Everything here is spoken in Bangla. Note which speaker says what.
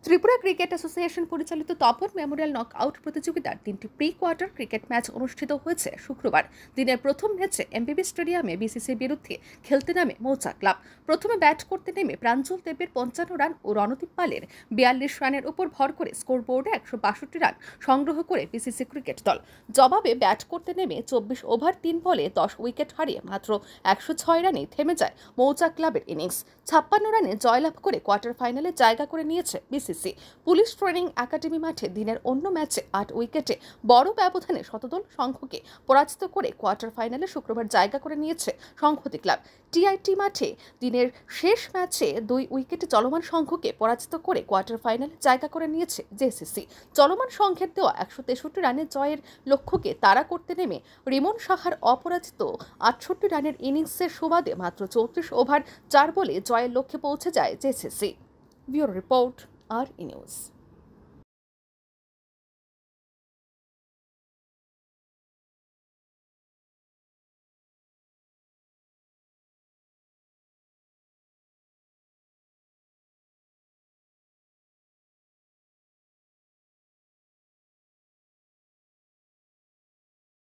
Speaker 1: ত্রিপুরা ক্রিকেট অ্যাসোসিয়েশন পরিচালিত তপন মেমোরিয়াল নকআউট প্রতিযোগিতার 3টি প্রি কোয়ার্টার ক্রিকেট ম্যাচ অনুষ্ঠিত হয়েছে শুক্রবার। দিনের প্রথম ম্যাচে এমবিবি স্টেডিয়ামে বিসিসির বিরুদ্ধে খেলতে নামে মৌচাক ক্লাব। প্রথমে ব্যাট করতে নেমে প্রাঞ্জল দেবের 55 রান ও রণদীপ পালের 42 রানের উপর ভর করে স্কোরবোর্ডে 162 রান সংগ্রহ করে বিসিসি ক্রিকেট দল। জবাবে ব্যাট করতে নেমে 24 ওভার 3 বলে 10 উইকেট হারিয়ে মাত্র 106 রানেই থেমে যায় মৌচাক ক্লাবের ইনিংস। 56 রানে জয়লাভ করে কোয়ার্টার ফাইনালে জায়গা করে নিয়েছে বিসিসি। পুলিশ ট্রেনিং একাডেমি মাঠে দিনের অন্য ম্যাচে 8 উইকেটে বড় ব্যবধানে শতদল সংঘকে পরাজিত করে কোয়ার্টার ফাইনালে শুক্রবার জায়গা করে নিয়েছে সংহতি ক্লাব। টিআইটি মাঠে দিনের শেষ ম্যাচে 2 উইকেটে চলমান সংঘকে পরাজিত করে কোয়ার্টার ফাইনালে জায়গা করে নিয়েছে জেসিসি। চলমান সংঘের দেওয়া 163 রানের জয়ের লক্ষ্যকে তাড়া করতে নেমে রিমন সাহার অপরাজিত 68 রানের ইনিংসের সুবাদে মাত্র 34 ওভার 4 বলে জয়ের লক্ষ্যে পৌঁছে যায় JCC. Bureau report, R E news.